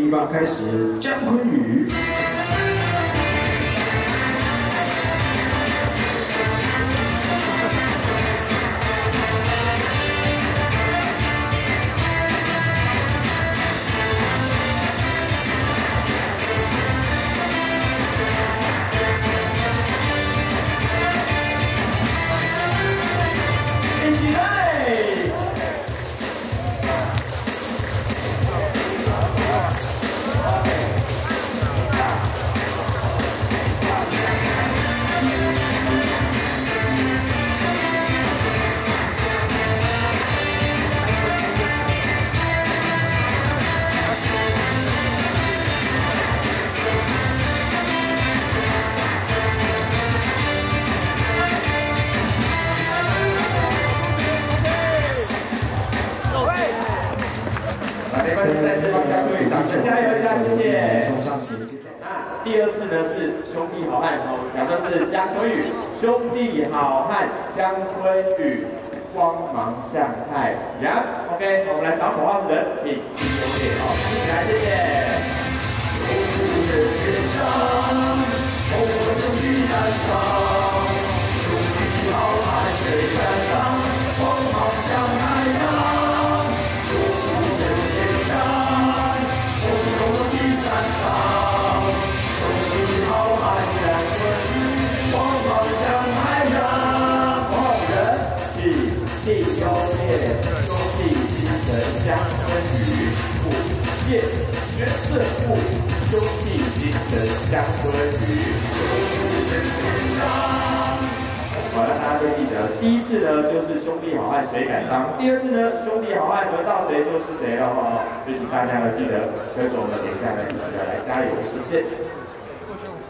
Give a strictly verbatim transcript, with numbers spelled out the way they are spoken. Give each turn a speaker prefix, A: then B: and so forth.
A: 第一棒开始，姜昆宇。
B: 没关系，再次帮姜昆宇掌声加油一下，谢谢。那第二次呢是兄弟好汉，我们讲的是姜昆宇，兄弟好汉姜昆宇，光芒像太阳。OK， 我们来扫口号的人，你有点哦，起来，谢谢。兄弟好汉谁敢当？光芒像太阳。 姜昆宇，午夜决胜负，兄弟精神姜昆宇。好了，大家都记得，第一次呢就是兄弟好汉谁敢当，第二次呢兄弟好汉轮到谁就是谁了哦。就请大家呢记得跟着我们等一下呢一起的来加油，谢谢。